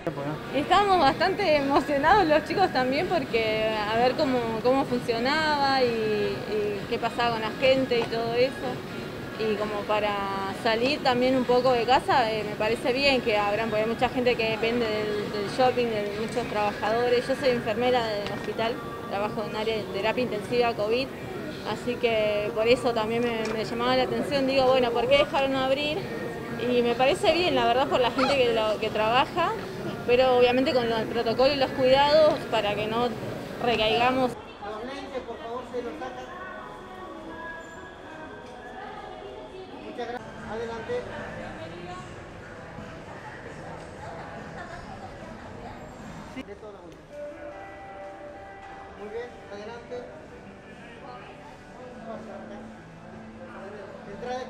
Estábamos bastante emocionados los chicos también porque a ver cómo funcionaba y qué pasaba con la gente y todo eso. Y como para salir también un poco de casa, me parece bien que abran, porque hay mucha gente que depende del shopping, de muchos trabajadores. Yo soy enfermera del hospital, trabajo en área de terapia intensiva COVID, así que por eso también me llamaba la atención. Digo, bueno, ¿por qué dejaron abrir? Y me parece bien, la verdad, por la gente que trabaja, pero obviamente con el protocolo y los cuidados para que no recaigamos. Los lentes, por favor, se los sacan. Muchas gracias. Adelante. Sí. De toda la vuelta. Muy bien, adelante. Entrada.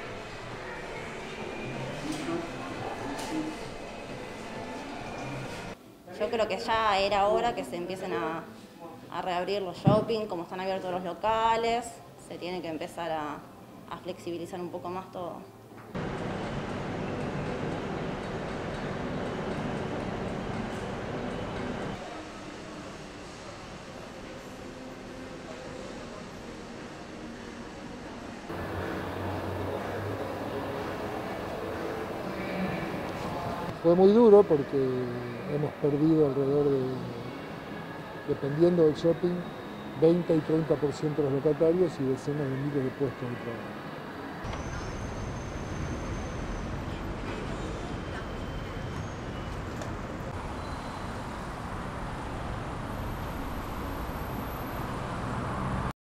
Yo creo que ya era hora que se empiecen a reabrir los shopping, como están abiertos los locales, se tiene que empezar a flexibilizar un poco más todo. Fue muy duro porque hemos perdido alrededor de, dependiendo del shopping, 20 y 30% de los locatarios y decenas de miles de puestos de trabajo.